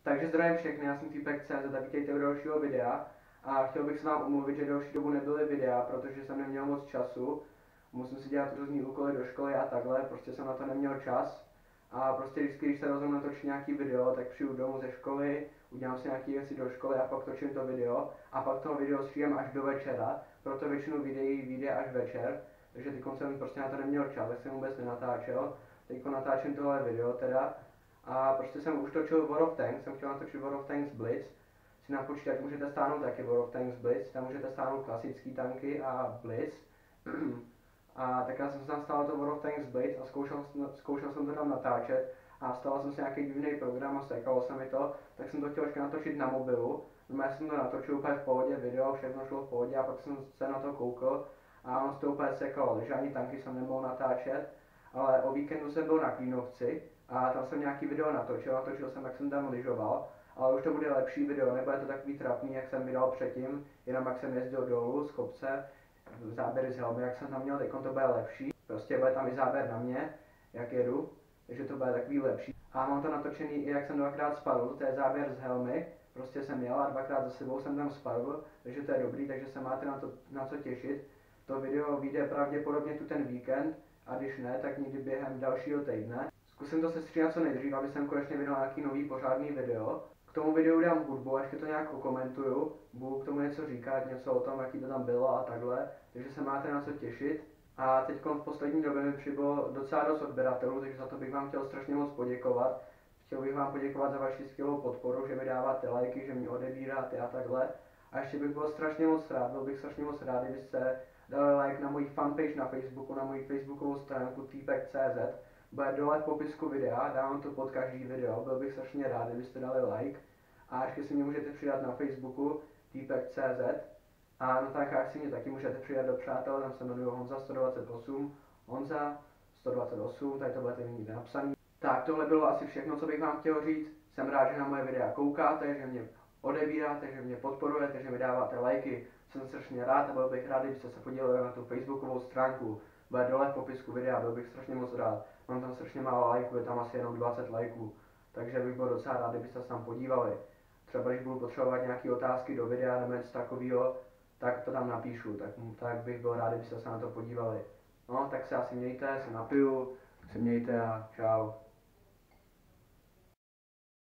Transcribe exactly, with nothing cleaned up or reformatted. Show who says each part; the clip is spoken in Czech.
Speaker 1: Takže zdravím všechny, já jsem Týpek tečka cé zet a vítejte u dalšího videa. A chtěl bych se vám omluvit, že další dobu nebyly videa, protože jsem neměl moc času. Musím si dělat různý úkoly do školy a takhle, prostě jsem na to neměl čas. A prostě vždycky, když se rozhodnu natočit nějaký video, tak přijdu domů ze školy, udělám si nějaké věci do školy a pak točím to video. A pak to video stříhám až do večera, proto většinu videí vyjde až večer. Takže teď jsem prostě na to neměl čas, tak jsem vůbec nenatáčel. Teď natáčím tohle video teda. A prostě jsem už točil World of Tanks, jsem chtěl natočit World of Tanks Blitz. Si na počítač můžete stáhnout taky World of Tanks Blitz, tam můžete stáhnout klasický tanky a Blitz. A tak já jsem si tam stál to World of Tanks Blitz a zkoušel, zkoušel jsem to tam natáčet. A stával jsem si nějaký divný program a stekalo se mi to, tak jsem to chtěl ještě natočit na mobilu. Já jsem to natočil úplně v pohodě, video, všechno šlo v pohodě a pak jsem se na to koukal a on to úplně sekalo, takže ani tanky jsem nemohl natáčet. Ale o víkendu jsem byl na Klínovci a tam jsem nějaký video natočil, natočil jsem, jak jsem tam lyžoval, ale už to bude lepší video, nebude to takový trapný, jak jsem vydal předtím, jenom jak jsem jezdil dolů z kopce, záběry z helmy, jak jsem tam měl, teď to bude lepší, prostě bude tam i záběr na mě, jak jedu, takže to bude takový lepší. A mám to natočený i jak jsem dvakrát spadl, to je záběr z helmy, prostě jsem jel a dvakrát za sebou jsem tam spadl, takže to je dobrý, takže se máte na to na co těšit. To video vyjde pravděpodobně tu ten víkend, a když ne, tak někdy během dalšího týdne. Zkusím to sestříhat co nejdřív, aby jsem konečně vydal nějaký nový pořádný video. K tomu videu dám hudbu, ještě to nějak okomentuju, budu k tomu něco říkat, něco o tom, jaký to tam bylo a takhle, takže se máte na co těšit. A teď v poslední době mi přibylo docela dost odběratelů, takže za to bych vám chtěl strašně moc poděkovat. Chtěl bych vám poděkovat za vaši skvělou podporu, že mi dáváte lajky, že mě odebíráte a takhle. A ještě bych byl strašně moc rád, byl bych strašně moc rád, kdybyste dali like na můj fanpage na Facebooku, na moji facebookovou stránku Týpek tečka cé zet. Bude dole v popisku videa, dávám to pod každý video, byl bych strašně rád, kdybyste dali like. A ještě si mě můžete přidat na Facebooku Týpek tečka cé zet. A na stránkách si mě taky můžete přidat do přátel, tam se jmenuji Honza sto dvacet osm, Honza sto dvacet osm, tady to budete mít někde napsaný. Tak tohle bylo asi všechno, co bych vám chtěl říct. Jsem rád, že na moje videa koukáte, že mě odebíráte, že mě podporujete, že mi dáváte lajky. Jsem strašně rád a byl bych rád, kdybyste se podívali na tu facebookovou stránku. Bude dole v popisku videa, byl bych strašně moc rád. Mám tam strašně málo lajků, je tam asi jenom dvacet lajků. Takže bych byl docela rád, kdybyste se tam podívali. Třeba když budu potřebovat nějaké otázky do videa nebo něco takového, tak to tam napíšu. Tak, tak bych byl rád, kdybyste se na to podívali. No, tak se asi mějte, se napiju, se mějte a čau.